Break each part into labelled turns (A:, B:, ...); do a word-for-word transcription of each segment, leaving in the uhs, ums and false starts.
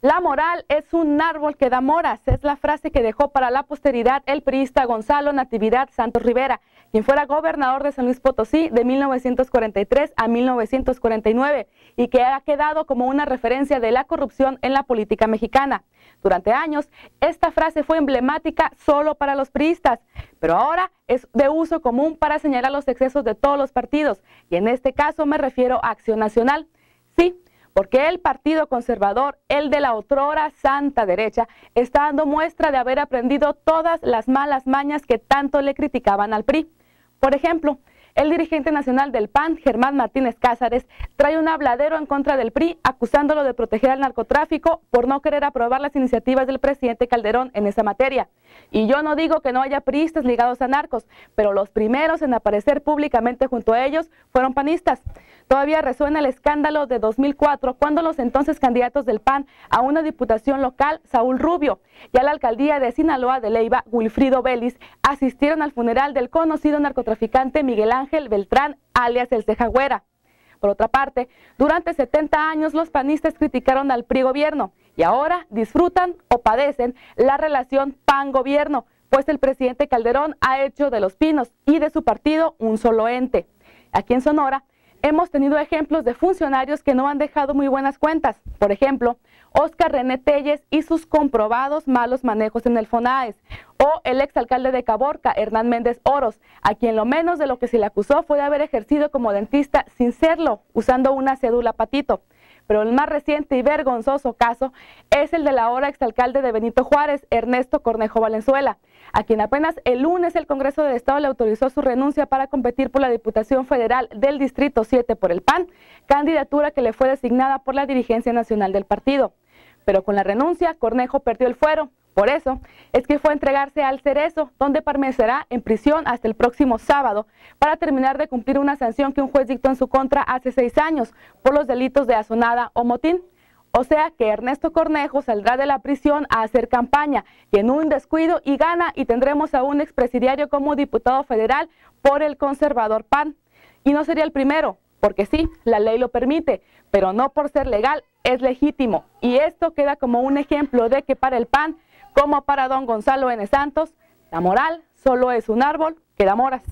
A: La moral es un árbol que da moras, es la frase que dejó para la posteridad el priista Gonzalo Natividad Santos Rivera, quien fuera gobernador de San Luis Potosí de mil novecientos cuarenta y tres a mil novecientos cuarenta y nueve y que ha quedado como una referencia de la corrupción en la política mexicana. Durante años, esta frase fue emblemática solo para los priistas, pero ahora es de uso común para señalar los excesos de todos los partidos, y en este caso me refiero a Acción Nacional. Sí, porque el Partido Conservador, el de la otrora santa derecha, está dando muestra de haber aprendido todas las malas mañas que tanto le criticaban al P R I. Por ejemplo, el dirigente nacional del P A N, Germán Martínez Cázares, trae un habladero en contra del P R I, acusándolo de proteger al narcotráfico por no querer aprobar las iniciativas del presidente Calderón en esa materia. Y yo no digo que no haya priistas ligados a narcos, pero los primeros en aparecer públicamente junto a ellos fueron panistas. Todavía resuena el escándalo de dos mil cuatro, cuando los entonces candidatos del P A N a una diputación local, Saúl Rubio, y a la alcaldía de Sinaloa de Leiva, Wilfrido Vélez, asistieron al funeral del conocido narcotraficante Miguel Ángel Beltrán, alias el Ceja Güera. Por otra parte, durante setenta años los panistas criticaron al P R I gobierno y ahora disfrutan o padecen la relación P A N-gobierno, pues el presidente Calderón ha hecho de Los Pinos y de su partido un solo ente. Aquí en Sonora hemos tenido ejemplos de funcionarios que no han dejado muy buenas cuentas. Por ejemplo, Óscar René Telles y sus comprobados malos manejos en el FONAES, o el exalcalde de Caborca, Hernán Méndez Oros, a quien lo menos de lo que se le acusó fue de haber ejercido como dentista sin serlo, usando una cédula patito. Pero el más reciente y vergonzoso caso es el del ahora exalcalde de Benito Juárez, Ernesto Cornejo Valenzuela, a quien apenas el lunes el Congreso del Estado le autorizó su renuncia para competir por la Diputación Federal del Distrito siete por el P A N, candidatura que le fue designada por la dirigencia nacional del partido. Pero con la renuncia, Cornejo perdió el fuero. Por eso es que fue a entregarse al Cerezo, donde permanecerá en prisión hasta el próximo sábado para terminar de cumplir una sanción que un juez dictó en su contra hace seis años por los delitos de asonada o motín. O sea que Ernesto Cornejo saldrá de la prisión a hacer campaña y en un descuido y gana, y tendremos a un expresidiario como diputado federal por el conservador P A N. Y no sería el primero, porque sí, la ley lo permite, pero no por ser legal es legítimo. Y esto queda como un ejemplo de que para el P A N, como para don Gonzalo N. Santos, la moral solo es un árbol que da moras.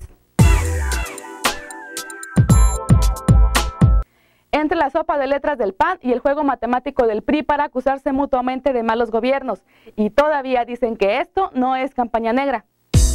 A: Entre la sopa de letras del P A N y el juego matemático del P R I para acusarse mutuamente de malos gobiernos. Y todavía dicen que esto no es campaña negra.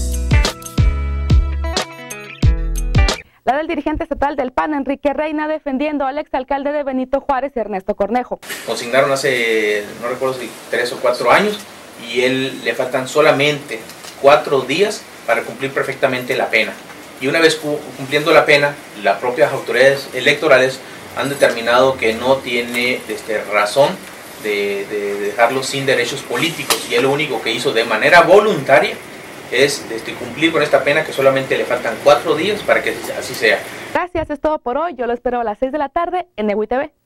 A: La del dirigente estatal del P A N, Enrique Reina, defendiendo al exalcalde de Benito Juárez, Ernesto Cornejo.
B: Consignaron hace, no recuerdo si tres o cuatro años, y él le faltan solamente cuatro días para cumplir perfectamente la pena. Y una vez cumpliendo la pena, las propias autoridades electorales han determinado que no tiene este, razón de, de dejarlo sin derechos políticos, y él lo único que hizo de manera voluntaria es este, cumplir con esta pena, que solamente le faltan cuatro días para que así sea.
A: Gracias, es todo por hoy. Yo lo espero a las seis de la tarde en E W I T V.